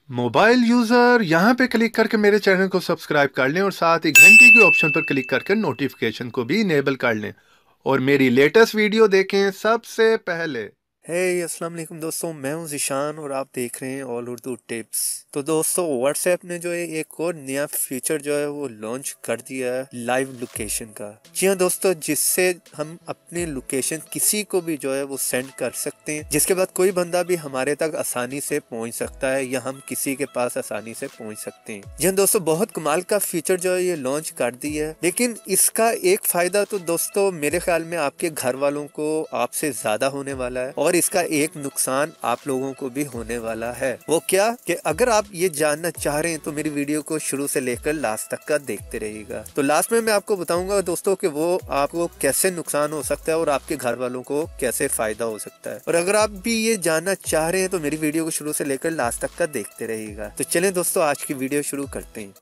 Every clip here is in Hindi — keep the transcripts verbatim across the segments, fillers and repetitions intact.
मोबाइल यूजर यहाँ पे क्लिक करके मेरे चैनल को सब्सक्राइब कर लें और साथ ही घंटी के ऑप्शन पर क्लिक करके नोटिफिकेशन को भी इनेबल कर लें और मेरी लेटेस्ट वीडियो देखें सबसे पहले। हे अस्सलाम वालेकुम दोस्तों, मैं हूं ज़िशान और आप देख रहे हैं ऑल उर्दू टिप्स। तो दोस्तों व्हाट्सएप ने जो है एक और नया फीचर जो है वो लॉन्च कर दिया है, लाइव लोकेशन का। जी हाँ दोस्तों, जिससे हम अपनी लोकेशन किसी को भी जो है वो सेंड कर सकते हैं, जिसके बाद कोई बंदा भी हमारे तक आसानी से पहुंच सकता है या हम किसी के पास आसानी से पहुंच सकते हैं। जी हाँ दोस्तों, बहुत कमाल का फीचर जो है ये लॉन्च कर दिया है। लेकिन इसका एक फायदा तो दोस्तों मेरे ख्याल में आपके घर वालों को आपसे ज्यादा होने वाला है और इसका एक नुकसान आप लोगों को भी होने वाला है। वो क्या कि अगर आप ये जानना चाह रहे हैं तो मेरी वीडियो को शुरू से लेकर लास्ट तक का देखते रहिएगा। तो लास्ट में मैं आपको बताऊंगा दोस्तों कि वो आपको कैसे नुकसान हो सकता है और आपके घर वालों को कैसे फायदा हो सकता है। और अगर आप भी ये जानना चाह रहे हैं तो मेरी वीडियो को शुरू से लेकर लास्ट तक का देखते रहिएगा। तो चलें दोस्तों, आज की वीडियो शुरू करते हैं।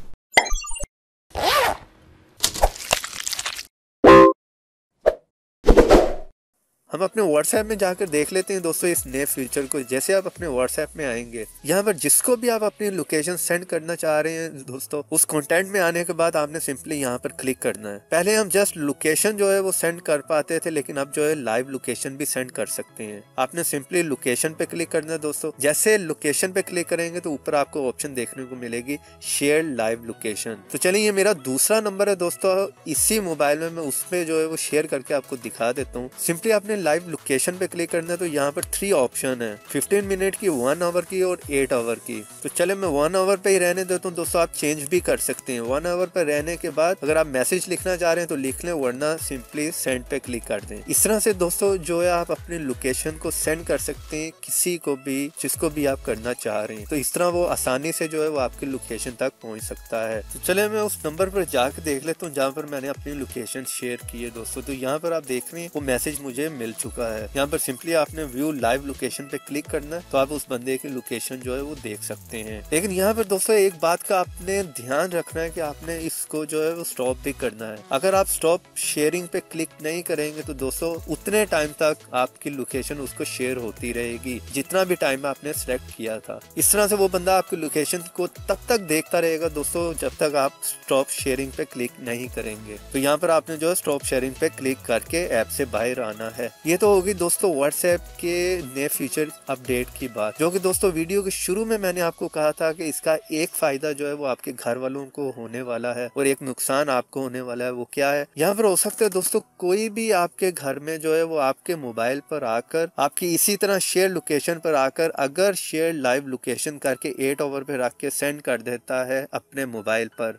हम अपने व्हाट्सएप में जाकर देख लेते हैं दोस्तों इस नए फीचर को। जैसे आप अपने व्हाट्सएप में आएंगे, यहाँ पर जिसको भी आप अपनी लोकेशन सेंड करना चाह रहे हैं दोस्तों, उस कंटेंट में आने के बाद आपने सिंपली यहाँ पर क्लिक करना है। पहले हम जस्ट लोकेशन जो है वो सेंड कर पाते थे, लेकिन अब जो है लाइव लोकेशन भी सेंड कर सकते हैं। आपने सिंपली लोकेशन पे क्लिक करना है दोस्तों। जैसे लोकेशन पे क्लिक करेंगे तो ऊपर आपको ऑप्शन देखने को मिलेगी शेयर लाइव लोकेशन। तो चलिए, ये मेरा दूसरा नंबर है दोस्तों, इसी मोबाइल में मैं उसमें जो है वो शेयर करके आपको दिखा देता हूँ। सिंपली आपने लाइव लोकेशन पे क्लिक करना है तो यहाँ पर थ्री ऑप्शन है, फिफ्टीन मिनट की, वन आवर की और एट आवर की। तो चले मैं वन आवर पे ही रहने देता हूँ दोस्तों। आप चेंज भी कर सकते हैं। वन आवर पे रहने के बाद अगर आप मैसेज लिखना चाह रहे हैं तो लिख लें, वरना सिंपली सेंड पे क्लिक कर दें। इस तरह से दोस्तों जो है आप अपनी लोकेशन को सेंड कर सकते हैं किसी को भी, जिसको भी आप करना चाह रहे हैं। तो इस तरह वो आसानी से जो है वो आपकी लोकेशन तक पहुँच सकता है। तो चले मैं उस नंबर पर जाकर देख लेता हूँ जहाँ पर मैंने अपनी लोकेशन शेयर की है दोस्तों। तो यहाँ पर आप देख रहे हैं वो मैसेज मुझे मिल चुका है। यहाँ पर सिंपली आपने व्यू लाइव लोकेशन पे क्लिक करना है तो आप उस बंदे की लोकेशन जो है वो देख सकते हैं। लेकिन यहाँ पर दोस्तों एक बात का आपने ध्यान रखना है कि आपने इसको जो है वो स्टॉप भी करना है। अगर आप स्टॉप शेयरिंग पे क्लिक नहीं करेंगे तो दोस्तों उतने टाइम तक आपकी लोकेशन उसको शेयर होती रहेगी जितना भी टाइम आपने सिलेक्ट किया था। इस तरह से वो बंदा आपकी लोकेशन को तब तक देखता रहेगा दोस्तों जब तक आप स्टॉप शेयरिंग पे क्लिक नहीं करेंगे। तो यहाँ पर आपने जो है स्टॉप शेयरिंग पे क्लिक करके ऐप से बाहर आना है। ये तो होगी दोस्तों व्हाट्सएप के नए फीचर अपडेट की बात, जो कि दोस्तों वीडियो के शुरू में मैंने आपको कहा था कि इसका एक फायदा जो है वो आपके घर वालों को होने वाला है और एक नुकसान आपको होने वाला है। वो क्या है? यहाँ पर हो सकता है दोस्तों कोई भी आपके घर में जो है वो आपके मोबाइल पर आकर आपकी इसी तरह शेयर लोकेशन पर आकर अगर शेयर लाइव लोकेशन करके एट आवर पे रख के सेंड कर देता है अपने मोबाइल पर,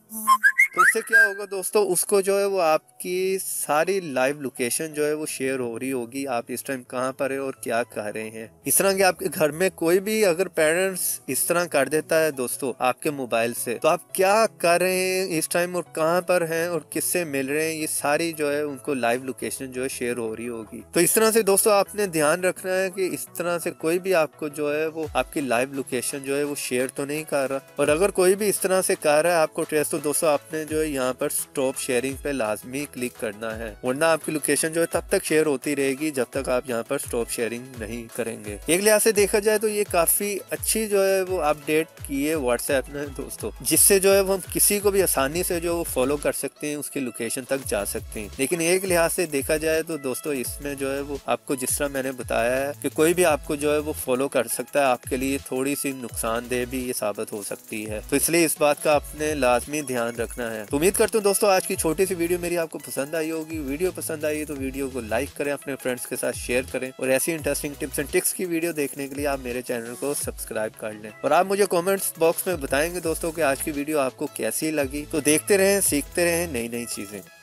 तो उससे क्या होगा दोस्तों, उसको जो है वो आपकी सारी लाइव लोकेशन जो है वो शेयर हो रही होगी, आप इस टाइम कहाँ पर है और क्या कर रहे हैं। इस तरह के आपके घर में कोई भी अगर पेरेंट्स इस तरह कर देता है दोस्तों आपके मोबाइल से, तो आप क्या कर रहे हैं इस टाइम और कहाँ पर हैं और किससे मिल रहे हैं, ये सारी जो है उनको लाइव लोकेशन जो है शेयर हो रही होगी। तो इस तरह से दोस्तों आपने ध्यान रखना है कि इस तरह से कोई भी आपको जो है वो आपकी लाइव लोकेशन जो है वो शेयर तो नहीं कर रहा। और अगर कोई भी इस तरह से कर रहा है आपको ट्रेस, तो दोस्तों आपने जो है यहाँ पर स्टॉप शेयरिंग पे लाजमी क्लिक करना है, वरना आपकी लोकेशन जो है तब तक शेयर होती रहेगी जब तक आप यहाँ पर स्टॉप शेयरिंग नहीं करेंगे। एक लिहाज से देखा जाए तो ये काफी अच्छी जो है वो अपडेट की है व्हाट्सएप ने दोस्तों, जिससे जो है वो हम किसी को भी आसानी से जो वो फॉलो कर सकते हैं, उसकी लोकेशन तक जा सकते हैं। लेकिन एक लिहाज से देखा जाए तो दोस्तों इसमें जो है वो आपको जिस तरह मैंने बताया है कि कोई भी आपको जो है वो फॉलो कर सकता है, आपके लिए थोड़ी सी नुकसानदेह भी ये साबित हो सकती है। तो इसलिए इस बात का आपने लाजमी ध्यान रखना है। तो उम्मीद करता हूँ दोस्तों आज की छोटी सी वीडियो मेरी आपको पसंद आई होगी। वीडियो पसंद आई तो वीडियो को लाइक करें, अपने फ्रेंड्स के साथ शेयर करें और ऐसी इंटरेस्टिंग टिप्स एंड ट्रिक्स की वीडियो देखने के लिए आप मेरे चैनल को सब्सक्राइब कर लें। और आप मुझे कमेंट्स बॉक्स में बताएंगे दोस्तों कि आज की वीडियो आपको कैसी लगी। तो देखते रहें, सीखते रहें नई नई चीजें।